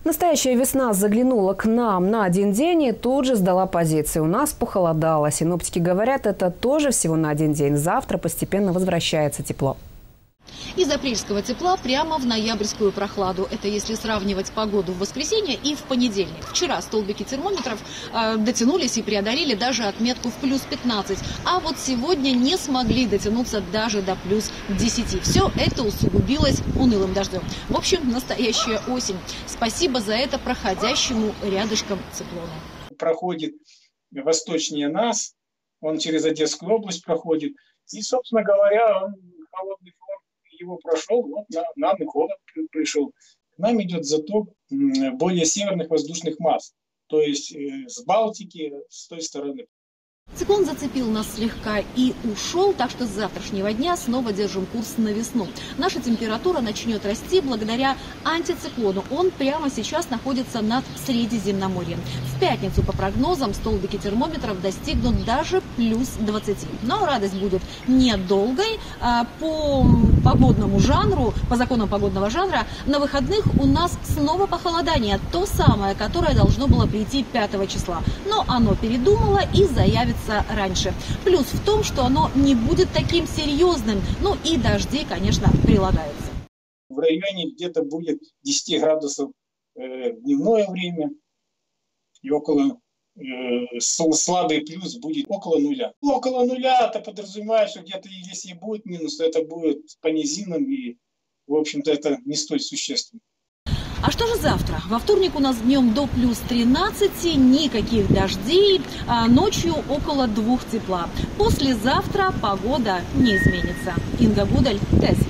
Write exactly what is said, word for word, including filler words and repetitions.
Настоящая весна заглянула к нам на один день и тут же сдала позиции. У нас похолодало. Синоптики говорят, это тоже всего на один день. Завтра постепенно возвращается тепло. Из апрельского тепла прямо в ноябрьскую прохладу. Это если сравнивать погоду в воскресенье и в понедельник. Вчера столбики термометров э, дотянулись и преодолели даже отметку в плюс пятнадцать. А вот сегодня не смогли дотянуться даже до плюс десяти. Все это усугубилось унылым дождем. В общем, настоящая осень. Спасибо за это проходящему рядышком циклону. Проходит восточнее нас, он через Одесскую область проходит. И, собственно говоря, он холодный фронт его прошел, вот нам и холод пришел. К нам идет заток более северных воздушных масс, то есть с Балтики, с той стороны. Циклон зацепил нас слегка и ушел, так что с завтрашнего дня снова держим курс на весну. Наша температура начнет расти благодаря антициклону. Он прямо сейчас находится над Средиземноморьем. В пятницу, по прогнозам, столбики термометров достигнут даже плюс двадцати. Но радость будет недолгой. По погодному жанру, по законам погодного жанра, на выходных у нас снова похолодание. То самое, которое должно было прийти пятого числа. Но оно передумало и заявится раньше. Плюс в том, что оно не будет таким серьезным. Ну и дожди, конечно, прилагаются. В районе где-то будет десять градусов э, в дневное время. И около э, слабый плюс будет около нуля. Около нуля это подразумевает, что где-то если будет минус, то это будет по низинам. И, в общем-то, это не столь существенно. А что же завтра? Во вторник у нас днем до плюс тринадцати, никаких дождей, а ночью около двух тепла. Послезавтра погода не изменится. Инга Гудаль, ТС.